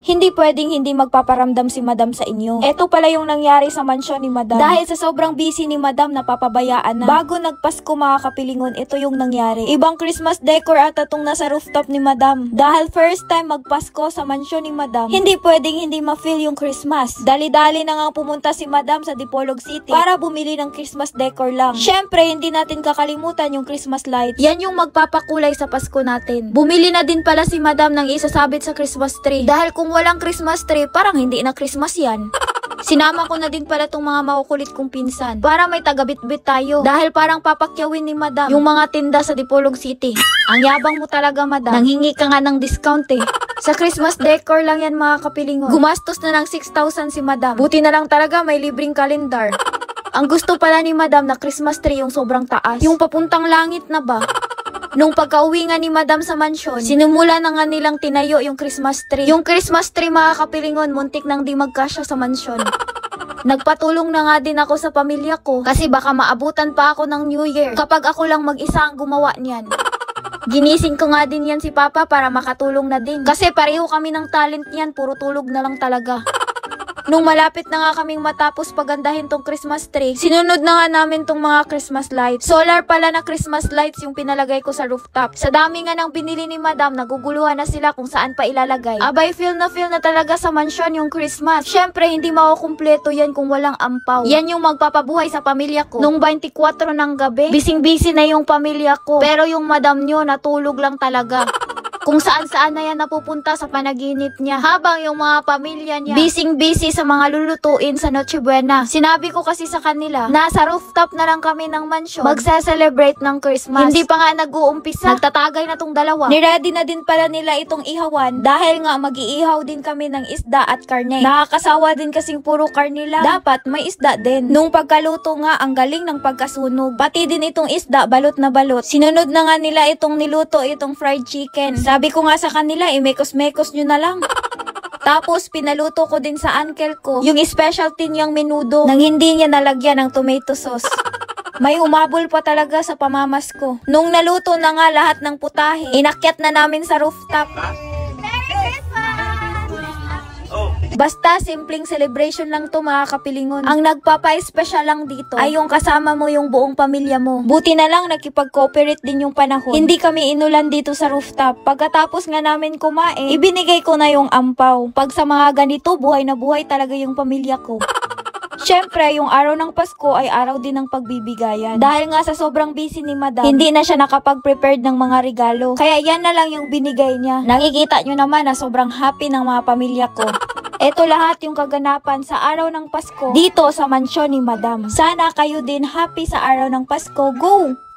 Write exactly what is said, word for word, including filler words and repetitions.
Hindi pwedeng hindi magpaparamdam si Madam sa inyo. Ito pala yung nangyari sa mansyon ni Madam. Dahil sa sobrang busy ni Madam, napapabayaan na. Bago nagpasko mga kapilingon, ito yung nangyari. Ibang Christmas decor ata tong nasa rooftop ni Madam. Dahil first time magpasko sa mansyon ni Madam, hindi pwedeng hindi ma-feel yung Christmas. Dali-dali na nga pumunta si Madam sa Dipolog City para bumili ng Christmas decor lang. Syempre, hindi natin kakalimutan yung Christmas lights. Yan yung magpapakulay sa Pasko natin. Bumili na din pala si Madam ng isasabit sa Christmas tree. Dahil kung walang Christmas tree, parang hindi na Christmas yan. Sinama ko na din pala tong mga makukulit kong pinsan para may tagabitbit tayo. Dahil parang papakyawin ni Madam yung mga tinda sa Dipolog City. Ang yabang mo talaga, Madam. Nanghingi ka nga ng discount eh. Sa Christmas decor lang yan mga kapilingon. Gumastos na ng six thousand si Madam. Buti na lang talaga may libreng kalendar. Ang gusto pala ni Madam na Christmas tree yung sobrang taas. Yung papuntang langit na ba? Nung pagka-uwi nga ni Madam sa mansyon, sinimula na nga nilang tinayo yung Christmas tree. Yung Christmas tree mga kapilingon, muntik nang di magkasya sa mansyon. Nagpatulong na nga din ako sa pamilya ko kasi baka maabutan pa ako ng New Year kapag ako lang mag-isa ang gumawa niyan. Ginising ko nga din yan si Papa para makatulong na din. Kasi pareho kami ng talent niyan, puro tulog na lang talaga. Nung malapit na nga kaming matapos pagandahin tong Christmas tree, sinunod na nga namin tong mga Christmas lights. Solar pala na Christmas lights yung pinalagay ko sa rooftop. Sa dami nga ng binili ni Madam, naguguluhan na sila kung saan pa ilalagay. Abay, feel na feel na talaga sa mansyon yung Christmas. Syempre, hindi makukumpleto yan kung walang ampaw. Yan yung magpapabuhay sa pamilya ko. Nung twenty-four ng gabi, bising-busy na yung pamilya ko. Pero yung Madam nyo, natulog lang talaga. Kung saan-saan na yan napupunta sa panaginip niya. Habang yung mga pamilya niya, bising-busy sa mga lulutuin sa Noche Buena. Sinabi ko kasi sa kanila, nasa rooftop na lang kami ng mansyon, magse-celebrate ng Christmas. Hindi pa nga nag-uumpisa. Nagtatagay na tong dalawa. Niready na din pala nila itong ihawan dahil nga mag-iihaw din kami ng isda at karne. Nakakasawa din kasing puro karne lang. Dapat may isda din. Nung pagkaluto nga, ang galing ng pagkasunog. Pati din itong isda, balot na balot. Sinunod na nga nila itong niluto, itong fried chicken. Sabi ko nga sa kanila, imekos-mekos nyo na lang. Tapos, pinaluto ko din sa uncle ko yung specialty niyang menudo nang hindi niya nalagyan ng tomato sauce. May umabol pa talaga sa pamamasko. Nung naluto na nga lahat ng putahe, inakyat na namin sa rooftop. Basta, simpleng celebration lang to mga kapilingon. Ang nagpapa-special lang dito ay yung kasama mo yung buong pamilya mo. Buti na lang nakipag-cooperate din yung panahon. Hindi kami inulan dito sa rooftop. Pagkatapos nga namin kumain, ibinigay ko na yung ampaw. Pag sa mga ganito, buhay na buhay talaga yung pamilya ko. Syempre, yung araw ng Pasko ay araw din ng pagbibigayan. Dahil nga sa sobrang busy ni Madam, hindi na siya nakapag-prepared ng mga regalo. Kaya yan na lang yung binigay niya. Nakikita nyo naman na sobrang happy ng mga pamilya ko. Ito lahat yung kaganapan sa araw ng Pasko dito sa mansyon ni Madam. Sana kayo din happy sa araw ng Pasko. Go!